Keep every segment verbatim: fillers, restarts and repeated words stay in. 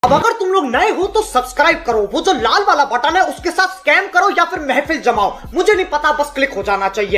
अब अगर तुम लोग नए हो तो सब्सक्राइब करो, वो जो लाल वाला बटन है उसके साथ स्कैम करो या फिर महफिल जमाओ, मुझे नहीं पता, बस क्लिक हो जाना चाहिए।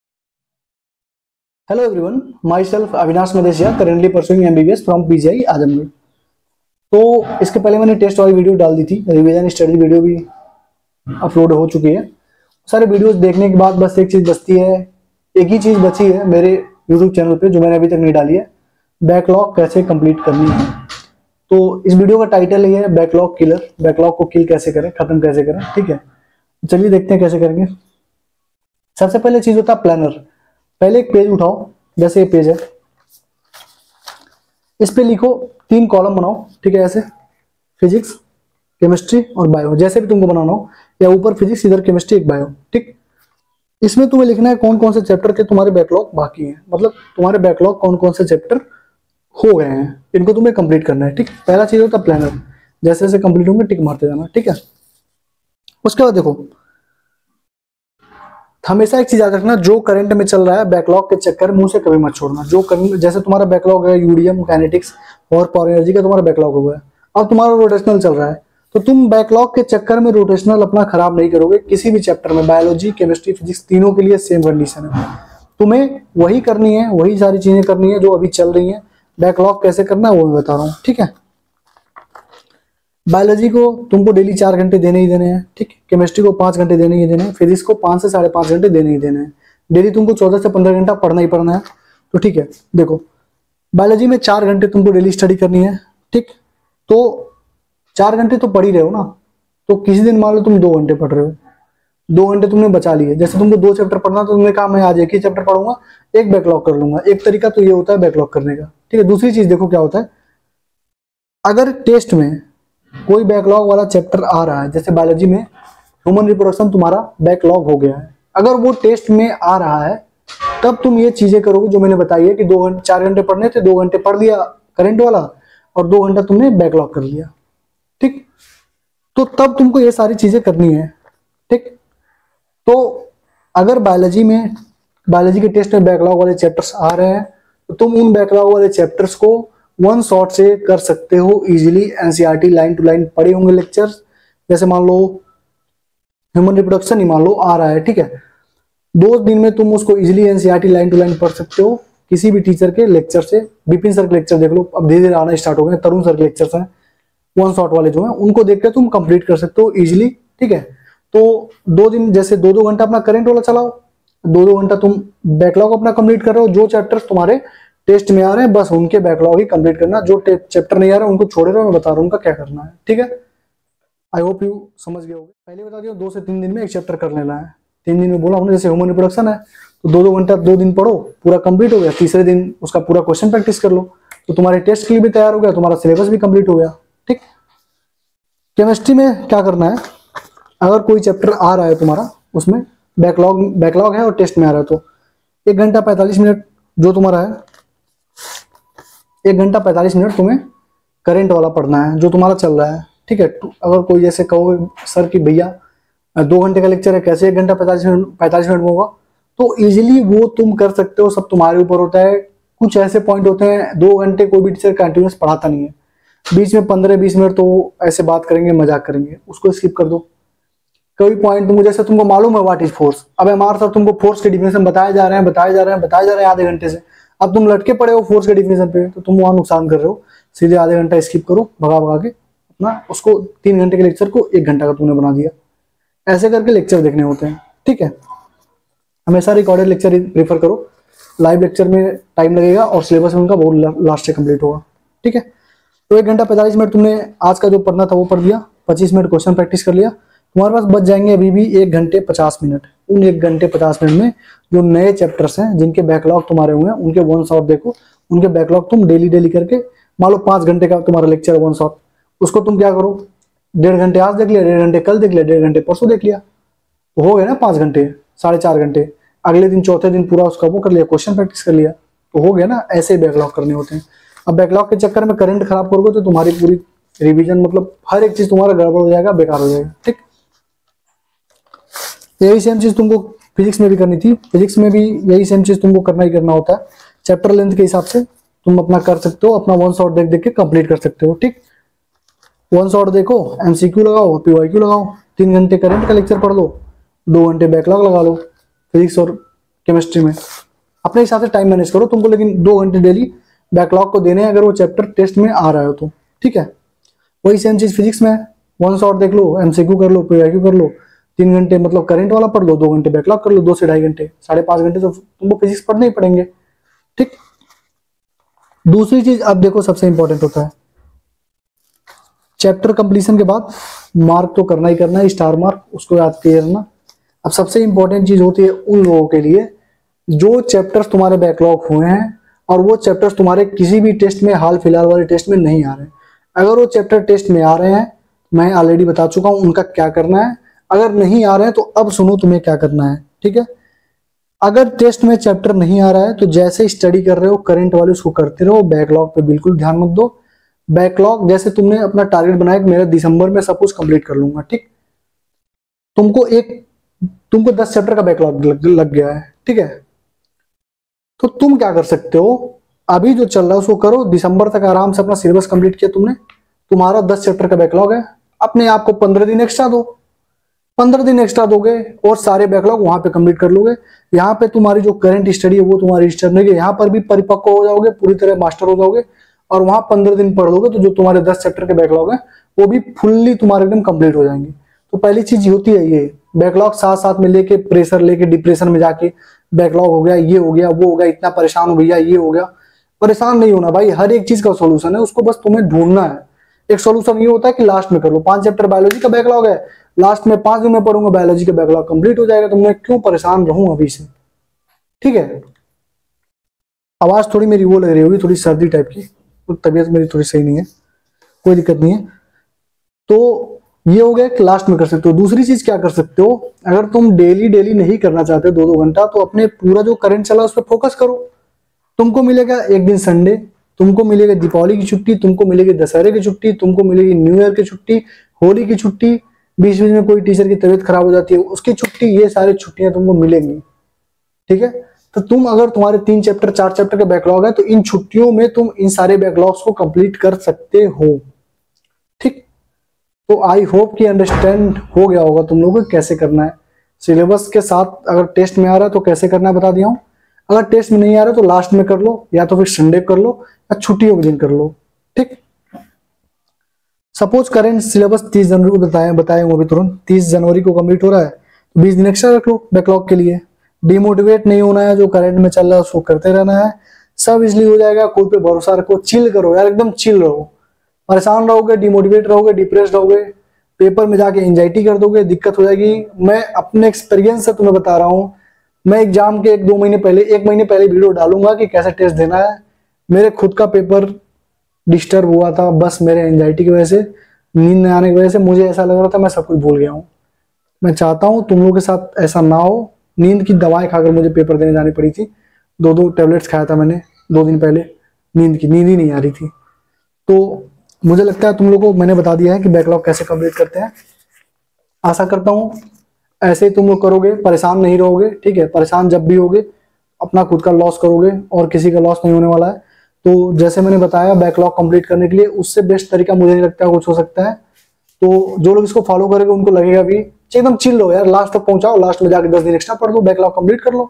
Hello everyone, myself Avinash Madheshiya, currently pursuing MBBS from PGI Azamgarh. तो इसके पहले मैंने टेस्ट वाली वीडियो डाल दी थी, रिवीजन स्टडी वीडियो भी अपलोड हो चुकी है। सारे वीडियोस देखने के बाद बस एक चीज बचती है, एक ही चीज बची है मेरे यूट्यूब चैनल पे जो मैंने अभी तक नहीं डाली है, बैकलॉग कैसे कंप्लीट करनी है। तो इस वीडियो का टाइटल ये है बैकलॉग किलर, बैकलॉग को किल कैसे करें, खत्म कैसे करें। ठीक है, चलिए देखते हैं कैसे करेंगे। सबसे पहले चीज होता है प्लानर। पहले एक पेज उठाओ, जैसे ये पेज है, इस पे लिखो, तीन कॉलम बनाओ। ठीक है, ऐसे फिजिक्स, केमिस्ट्री और बायो, जैसे भी तुमको बनाना हो, या ऊपर फिजिक्स, इधर केमिस्ट्री, एक बायो। ठीक, इसमें तुम्हें लिखना है कौन कौन से चैप्टर के तुम्हारे बैकलॉग बाकी हैं, मतलब तुम्हारे बैकलॉग कौन कौन से चैप्टर हो गए हैं, इनको तुम्हें कंप्लीट करना है। ठीक, पहला चीज होता है प्लानर, जैसे जैसे कंप्लीट होंगे टिक मारते जाना। ठीक है, उसके बाद देखो, हमेशा एक चीज याद रखना, जो करंट में चल रहा है बैकलॉग के चक्कर में उसे कभी मत छोड़ना। जो करंट, जैसे तुम्हारा बैकलॉग है यूडीएम, काइनेटिक्स और पावर एनर्जी का तुम्हारा बैकलॉग हो गया, अब तुम्हारा रोटेशनल चल रहा है, तो तुम बैकलॉग के चक्कर में रोटेशनल अपना खराब नहीं करोगे। किसी भी चैप्टर में, बायोलॉजी, केमिस्ट्री, फिजिक्स, तीनों के लिए सेम कंडीशन है, तुम्हें वही करनी है, वही सारी चीजें करनी है जो अभी चल रही है। बैकलॉग कैसे करना है वो मैं बता रहा हूँ। ठीक है, बायोलॉजी को तुमको डेली चार घंटे देने ही देने हैं। ठीक, केमिस्ट्री को पांच घंटे देने ही देने हैं, फिजिक्स को पांच से साढ़े पांच घंटे देने ही देने हैं। डेली तुमको चौदह से पंद्रह घंटा पढ़ना ही पढ़ना है। तो ठीक है, देखो बायोलॉजी में चार घंटे तुमको डेली स्टडी करनी है। ठीक, तो चार घंटे तो पढ़ ही रहे हो ना, तो किसी दिन मान लो तुम दो घंटे पढ़ रहे हो, दो घंटे तुमने बचा लिए। जैसे तुमको दो चैप्टर पढ़ना, तो तुमने कहा मैं आज एक ही चैप्टर पढ़ूंगा, एक बैकलॉग कर लूंगा। एक तरीका तो ये होता है बैकलॉग करने का। ठीक है, दूसरी चीज देखो क्या होता है, अगर टेस्ट में कोई बैकलॉग वाला चैप्टर आ रहा है, जैसे बायोलॉजी में ह्यूमन रिप्रोडक्शन तुम्हारा बैकलॉग हो गया है, अगर वो टेस्ट में आ रहा है, तब तुम ये चीजें करोगे जो मैंने बताई है कि दो घंटे चार घंटे पढ़ने थे, दो घंटे पढ़ लिया करंट वाला और दो घंटा तुमने बैकलॉग कर लिया। ठीक, तो तब तुमको ये सारी चीजें करनी है। ठीक, तो अगर बायोलॉजी में, बायोलॉजी के टेस्ट में बैकलॉग वाले चैप्टर्स आ रहे हैं, तो तुम उन बैकलॉग वाले चैप्टर्स को वन शॉट से कर सकते हो easily. NCERT line to line पढ़े होंगे लेक्चर्स, जैसे मान लो ह्यूमन रिप्रोडक्शन ही मान लो आ रहा है। ठीक है, दो दिन में तुम उसको easily NCERT line to line पढ़ सकते हो किसी भी टीचर के लेक्चर से। विपिन सर के लेक्चर देख लो, अब धीरे धीरे आना स्टार्ट हो गए। तरुण सर के लेक्चर्स हैं वन शॉट वाले जो हैं, उनको देख के तुम कंप्लीट कर सकते हो इजीली। ठीक है, तो दो दिन, जैसे दो दो घंटा अपना करंट वाला चलाओ, दो दो घंटा तुम बैकलॉग अपना कंप्लीट कर रहे हो। जो चैप्टर्स तुम्हारे टेस्ट में आ रहे हैं बस उनके बैकलॉग ही कंप्लीट करना, जो चैप्टर नहीं आ रहे उनको छोड़े रहो, मैं बता रहा हूँ उनका क्या करना है। ठीक है, आई होप यू समझ गए होंगे। पहले बता दिया, दो से तीन दिन में एक चैप्टर कर लेना है। तीन दिन में बोला हमने, जैसे ह्यूमन रिप्रोडक्शन है तो दो दो घंटा दो दिन पढ़ो, पूरा कंप्लीट हो गया। तीसरे दिन उसका पूरा क्वेश्चन प्रैक्टिस कर लो, तो तुम्हारे टेस्ट के लिए भी तैयार हो गया, तुम्हारा सिलेबस भी कंप्लीट हो गया। ठीक, केमिस्ट्री में क्या करना है, अगर कोई चैप्टर आ रहा है तुम्हारा, उसमें बैकलॉग बैकलॉग है और टेस्ट में आ रहा है, तो एक घंटा पैंतालीस मिनट जो तुम्हारा है, एक घंटा पैंतालीस मिनट तुम्हें करंट वाला पढ़ना है जो तुम्हारा चल रहा है। ठीक है, अगर कोई जैसे कहोगे सर कि भैया दो घंटे का लेक्चर है, कैसे एक घंटा पैंतालीस मिनट पैंतालीस मिनट में होगा, तो इजीली वो तुम कर सकते हो। सब तुम्हारे ऊपर होता है। कुछ ऐसे पॉइंट होते हैं, दो घंटे कोई भी टीचर कंटिन्यूस पढ़ाता नहीं है, बीच में पंद्रह बीस मिनट तो ऐसे बात करेंगे, मजाक करेंगे, उसको स्किप कर दो। कोई पॉइंट तुमको, जैसे तुमको मालूम है व्हाट इज फोर्स, अब हमारे साथ तुमको फोर्स के डिफिनेशन बताए जा रहे हैं बताए जा रहे हैं बताए जा रहे हैं आधे घंटे से, अब तुम लटके पड़े हो फोर्स के डिफिनेशन पे, तो तुम वहां नुकसान कर रहे हो। सीधे आधे घंटा स्किप करो, भगा भगा के अपना उसको तीन घंटे के लेक्चर को एक घंटा का तुमने बना दिया। ऐसे करके लेक्चर देखने होते हैं। ठीक है, हमेशा रिकॉर्डेड लेक्चर प्रेफर करो, लाइव लेक्चर में टाइम लगेगा और सिलेबस में उनका बहुत लास्ट से कंप्लीट होगा। ठीक है, तो एक घंटा पैंतालीस मिनट तुमने आज का जो पढ़ना था वो पढ़ लिया, पच्चीस मिनट क्वेश्चन प्रैक्टिस कर लिया, तुम्हारे पास बच जाएंगे अभी भी एक घंटे पचास मिनट। उन एक घंटे पचास मिनट में जो नए चैप्टर्स हैं, जिनके बैकलॉग तुम्हारे हुए हैं, उनके वन शॉट देखो, उनके बैकलॉग तुम डेली डेली करके, मान लो पांच घंटे का तुम्हारा लेक्चर वन शॉट, उसको तुम क्या करो, डेढ़ घंटे आज देख लिया, डेढ़ घंटे कल देख लिया, डेढ़ घंटे परसों देख लिया, तो हो गए ना पांच घंटे, साढ़े चार घंटे। अगले दिन चौथे दिन पूरा उसका वो कर लिया, क्वेश्चन प्रैक्टिस कर लिया, तो हो गया ना। ऐसे बैकलॉग करने होते हैं। अब बैकलॉग के चक्कर में करंट खराब करोगे तो तुम्हारी पूरी रिवीजन, मतलब हर एक चीज तुम्हारा गड़बड़ हो जाएगा, बेकार हो जाएगा। ठीक, यही सेम चीज तुमको फिजिक्स में भी करनी थी। फिजिक्स में भी यही सेम चीज तुमको करना ही करना होता है। चैप्टर लेंथ के हिसाब से तुम अपना कर सकते हो, अपना वन शॉट देख देख के कंप्लीट कर सकते हो। ठीक, वन शॉट देखो, एमसीक्यू लगाओ, पीवाईक्यू लगाओ, तीन घंटे करंट का लेक्चर पढ़ लो, दो घंटे बैकलॉग लगा लो फिजिक्स और केमिस्ट्री में। अपने हिसाब से टाइम मैनेज करो तुमको, लेकिन दो घंटे डेली बैकलॉग को देने हैं अगर वो चैप्टर टेस्ट में आ रहा है तो, ठीक है। वही सेम चीज फिजिक्स में, वन शॉट देख लो, एमसीक्यू कर लो, पीवाईक्यू कर लो, तीन घंटे मतलब करंट वाला पढ़ लो, दो घंटे बैकलॉग कर लो, दो से ढाई घंटे, साढ़े पांच घंटे तो तुमको फिजिक्स पढ़ने ही पड़ेंगे, ठीक। दूसरी चीज अब देखो सबसे इंपॉर्टेंट होता है, चैप्टर कंप्लीशन के बाद मार्क तो करना ही करना है, स्टार मार्क, उसको याद करना। अब सबसे इंपॉर्टेंट चीज होती है उन लोगों के लिए जो चैप्टर्स तुम्हारे बैकलॉग हुए हैं और वो चैप्टर्स तुम्हारे किसी भी टेस्ट में, हाल फिलहाल वाले टेस्ट में नहीं आ रहे हैं। अगर वो चैप्टर टेस्ट में आ रहे हैं, मैं ऑलरेडी बता चुका हूं उनका क्या करना है। अगर नहीं आ रहे हैं तो अब सुनो तुम्हें क्या करना है, ठीक है। अगर टेस्ट में चैप्टर नहीं आ रहा है तो जैसे स्टडी कर रहे हो करंट वाले उसको करते रहो, बैकलॉग पे बिल्कुल ध्यान मत दो। बैकलॉग जैसे तुमने अपना टारगेट बनाया कि मेरा दिसंबर में सब कुछ कंप्लीट कर लूंगा, ठीक। तुमको एक तुमको दस चैप्टर का बैकलॉग लग, लग गया है, ठीक है। तो तुम क्या कर सकते हो, अभी जो चल रहा है उसको करो, दिसंबर तक आराम से अपना सिलेबस कंप्लीट किया तुमने, तुम्हारा दस चैप्टर का बैकलॉग है, अपने आप को पंद्रह दिन एक्स्ट्रा दो, पंद्रह दिन एक्स्ट्रा दोगे और सारे बैकलॉग वहां पे कंप्लीट कर लोगे। यहाँ पे तुम्हारी जो करंट स्टडी है वो तुम्हारी स्टडी रहेगी, यहाँ पर भी परिपक्व हो जाओगे, पूरी तरह मास्टर हो जाओगे और वहां पंद्रह दिन पढ़ लोगे तो जो तुम्हारे दस चैप्टर के बैकलॉग है वो भी फुल्ली तुम्हारे एकदम कंप्लीट हो जाएंगे। तो पहली चीज होती है ये, बैकलॉग साथ साथ में लेके प्रेशर लेके डिप्रेशन में जाके बैकलॉग हो गया, ये हो गया, वो हो गया, इतना परेशान हो गया, ये हो गया, परेशान नहीं होना भाई। हर एक चीज का सोल्यूशन है, उसको बस तुम्हें ढूंढना है। एक सोल्यूशन ये होता है कि लास्ट में कर लो, पांच चैप्टर बायोलॉजी का बैकलॉग है, लास्ट में पांच दिन में पढ़ूंगा, बायोलॉजी का बैकलॉग कंप्लीट हो जाएगा, तो मैं क्यों परेशान रहूं अभी से, ठीक है। आवाज थोड़ी मेरी वो लग रही होगी, थोड़ी सर्दी टाइप की, तो तबीयत मेरी थोड़ी सही नहीं है, कोई दिक्कत नहीं है। तो ये हो गया कि लास्ट में कर सकते हो। दूसरी चीज क्या कर सकते हो, अगर तुम डेली डेली नहीं करना चाहते दो दो घंटा, तो अपने पूरा जो करंट चला उस पर फोकस करो। तुमको मिलेगा एक दिन संडे, तुमको मिलेगा दीपावली की छुट्टी, तुमको मिलेगी दशहरे की छुट्टी, तुमको मिलेगी न्यू ईयर की छुट्टी, होली की छुट्टी, बीच बीच में कोई टीचर की तबीयत खराब हो जाती है उसकी छुट्टी, ये सारी छुट्टियां तुमको मिलेंगी, ठीक है। तो तुम अगर तुम्हारे तीन चैप्टर चार चैप्टर के बैकलॉग है तो इन छुट्टियों में तुम इन सारे बैकलॉग्स को कंप्लीट कर सकते हो, ठीक। तो आई होप कि अंडरस्टैंड हो गया होगा तुम लोगों को कैसे करना है सिलेबस के साथ। अगर टेस्ट में आ रहा है तो कैसे करना है बता दिया हूं, अगर टेस्ट में नहीं आ रहा तो लास्ट में कर लो, या तो फिर संडे कर लो या छुट्टियों के दिन कर लो, ठीक। सपोज करेंट सिलेबस तीस जनवरी को बताए बताए अभी तुरंत तीस जनवरी को कंप्लीट हो रहा है, तो बीस दिन एक्स्ट्रा रख लो बैकलॉग के लिए। डिमोटिवेट नहीं होना है, जो करंट में चल रहा है उसको करते रहना है, सब इसलिए हो जाएगा। खुद पे भरोसा रखो, चिल करो यार, एकदम चिल रहो। परेशान रहोगे, डिमोटिवेट रहोगे, डिप्रेस्ड रहोगे, पेपर में जाके एंजाइटी कर दोगे, दिक्कत हो जाएगी। मैं अपने एक्सपीरियंस से तुम्हें बता रहा हूँ, मैं एग्जाम के एक दो महीने पहले एक महीने पहले वीडियो डालूंगा कि कैसे टेस्ट देना है। मेरे खुद का पेपर डिस्टर्ब हुआ था बस मेरे एंजाइटी की वजह से, नींद न आने की वजह से। मुझे ऐसा लग रहा था मैं सब कुछ भूल गया हूँ। मैं चाहता हूँ तुम लोगों के साथ ऐसा ना हो। नींद की दवाएं खाकर मुझे पेपर देने जानी पड़ी थी, दो दो टेबलेट्स खाया था मैंने दो दिन पहले, नींद की नींद ही नहीं आ रही थी। तो मुझे लगता है तुम लोगों को मैंने बता दिया है कि बैकलॉग कैसे कंप्लीट करते हैं। आशा करता हूँ ऐसे ही तुम लोग करोगे, परेशान नहीं रहोगे, ठीक है। परेशान जब भी होगे अपना खुद का लॉस करोगे और किसी का लॉस नहीं होने वाला है। तो जैसे मैंने बताया बैकलॉग कंप्लीट करने के लिए उससे बेस्ट तरीका मुझे नहीं लगता कुछ हो सकता है। तो जो लोग इसको फॉलो करेंगे उनको लगेगा भी एकदम चिल लो यार, लास्ट तक पहुंचाओ, लास्ट में जाके दस दिन एक्स्ट्रा पढ़ लो, बैकलॉग कंप्लीट कर लो।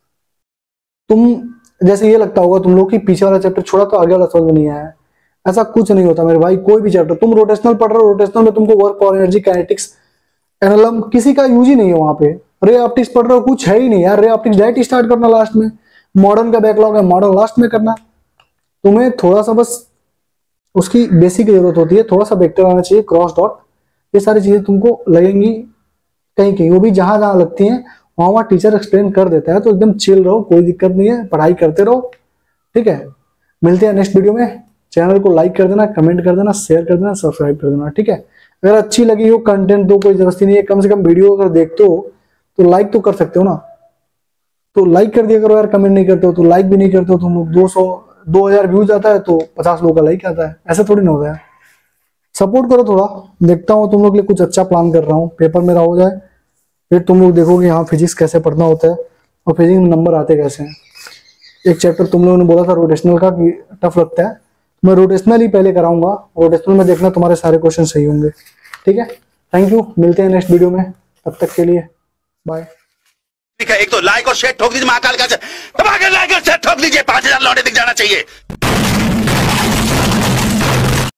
तुम जैसे ये लगता होगा तुम लोग कि पीछे वाला चैप्टर छोड़ा तो आगे वाला समझ में नहीं आया, ऐसा कुछ नहीं होता मेरे भाई। कोई भी चैप्टर तुम रोटेशनल पढ़ रहे हो, रोटेशनल में तुमको वर्क और एनर्जी काइनेटिक्स एनालम किसी का यूज ही नहीं है वहां पे। रे ऑप्टिक्स पढ़ रहे हो, कुछ है ही नहीं यार। रे ऑप्टिक्स डायरेक्ट स्टार्ट करना लास्ट में, मॉडर्न का बैकलॉग है मॉडर्न लास्ट में करना। तुम्हें थोड़ा सा बस उसकी बेसिक जरूरत होती है, थोड़ा सा वेक्टर आना चाहिए, क्रॉस डॉट, ये सारी चीजें तुमको लगेंगी कहीं कहीं, वो भी जहां जहां लगती हैं वहां वहां टीचर एक्सप्लेन कर देता है। तो एकदम चिल रहो, कोई दिक्कत नहीं है, पढ़ाई करते रहो, ठीक है। मिलते हैं नेक्स्ट वीडियो में। चैनल को लाइक कर देना, कमेंट कर देना, शेयर कर देना, सब्सक्राइब कर देना, ठीक है। अगर अच्छी लगी हो कंटेंट तो कोई जबरदस्ती नहीं है, कम से कम वीडियो अगर देखते हो तो लाइक तो कर सकते हो ना, तो लाइक कर दिया करो यार। कमेंट नहीं करते हो तो लाइक भी नहीं करते हो तुम लोग। दो सौ दो हजार व्यूज आता है तो पचास लोगों का लाइक आता है, ऐसा थोड़ी ना होता है। सपोर्ट करो थोड़ा। देखता हूँ तुम लोग के लिए कुछ अच्छा प्लान कर रहा हूँ, पेपर मेरा हो जाए फिर तुम लोग देखोगे हाँ फिजिक्स कैसे पढ़ना होता है और फिजिक्स में नंबर आते कैसे हैं। एक चैप्टर तुम लोगों ने बोला था रोटेशनल का कि टफ लगता है, मैं रोटेशनल ही पहले कराऊंगा, रोटेशनल में देखना तुम्हारे सारे क्वेश्चन सही होंगे। ठीक है, थैंक यू, मिलते हैं नेक्स्ट वीडियो में, तब तक के लिए बाय। ठीक है, एक तो लाइक और शेयर ठोक दीजिए, महाकाल का दबा के लाइक और शेयर ठोक दीजिए, पांच हजार लौटे दिख जाना चाहिए।